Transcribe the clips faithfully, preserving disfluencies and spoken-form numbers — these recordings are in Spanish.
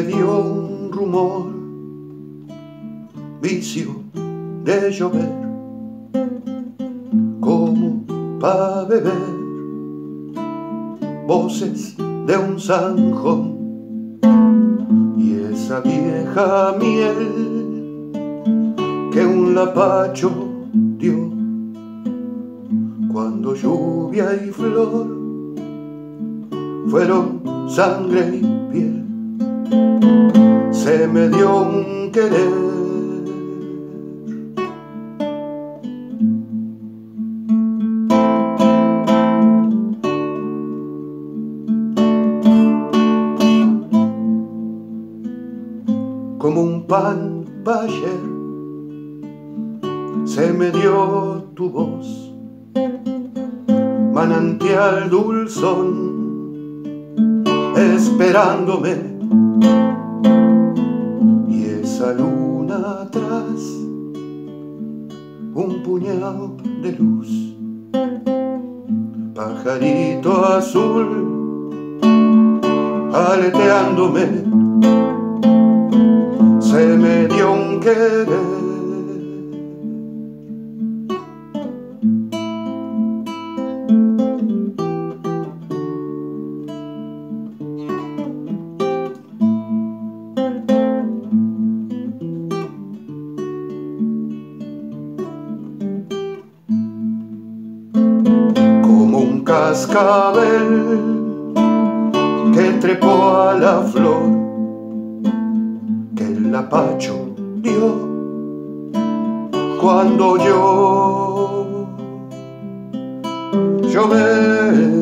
dio un rumor, vicio de llover, como pa' beber, voces de un zanjón y esa vieja miel que un lapacho dio cuando lluvia y flor fueron sangre y piel. Se me dio un querer como un pan pa' ayer. Se me dio tu voz, manantial dulzón, esperándome, y esa luna atrás, un puñado de luz, pajarito azul, aleteándome, se me dio un querer. Cascabel que trepó a la flor que el lapacho dio cuando yo llové.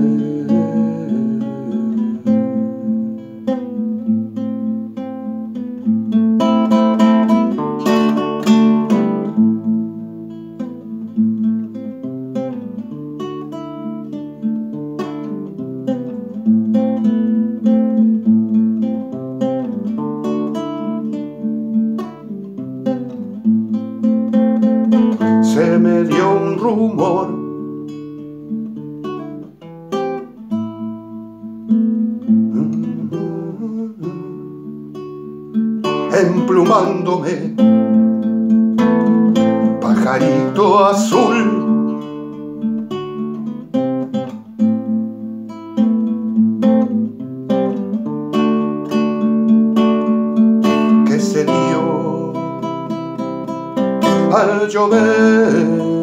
Se me dio un rumor, emplumándome, pajarito azul, que se dio al llover.